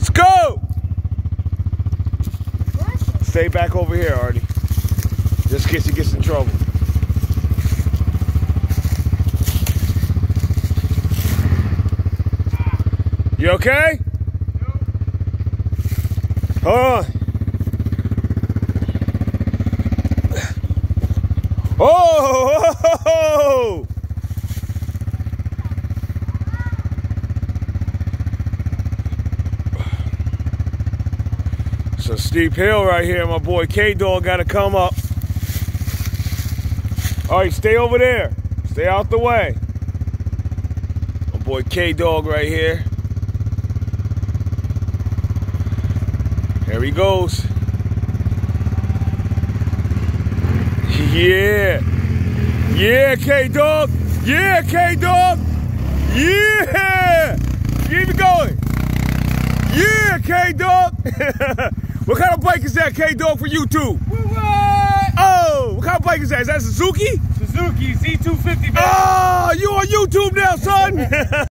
Let's go! Stay back over here, Artie. Just in case he gets in trouble. You okay? Hold on. Oh! It's a steep hill right here. My boy K-Dog got to come up. All right, stay over there. Stay out the way. My boy K-Dog right here. There he goes. Yeah. Yeah, K-Dog. Yeah, K-Dog. Yeah. Keep it going. Yeah, K-Dog. What kind of bike is that, K-Dog, for YouTube? What? Oh, what kind of bike is that? Is that Suzuki? Suzuki Z250, baby. Oh, you on YouTube now, son?